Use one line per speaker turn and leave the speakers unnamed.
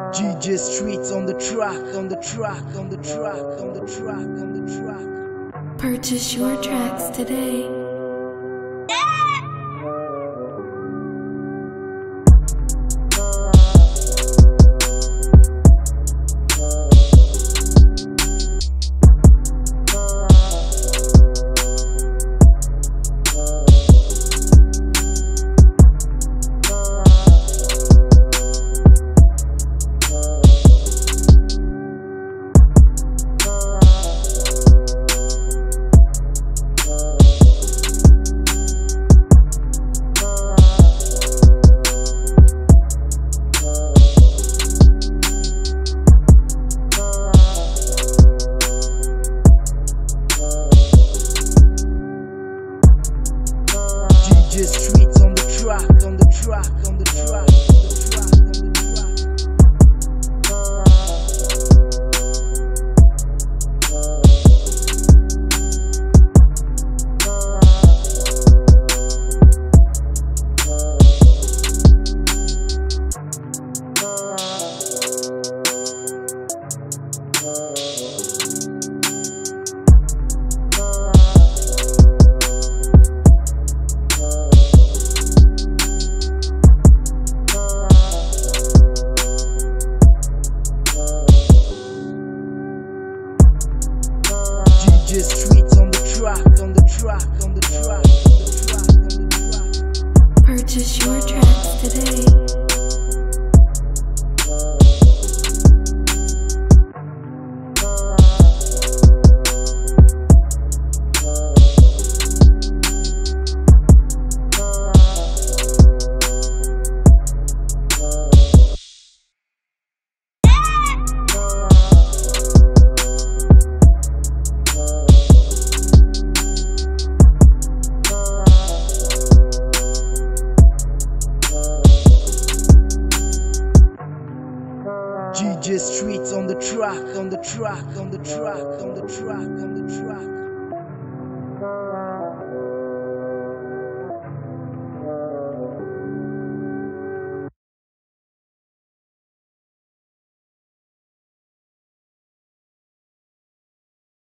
GJ Streets on the track, on the track, on the track, on the track, on the track.
Purchase your tracks today.
GJ Streets on the track, on the track, on the track, on the track, on the GJ Streets on the track, on the track, on the track, on the track, on the track.
Purchase your tracks today.
GJ Streets on the track, on the track, on the track, on the track, on the track.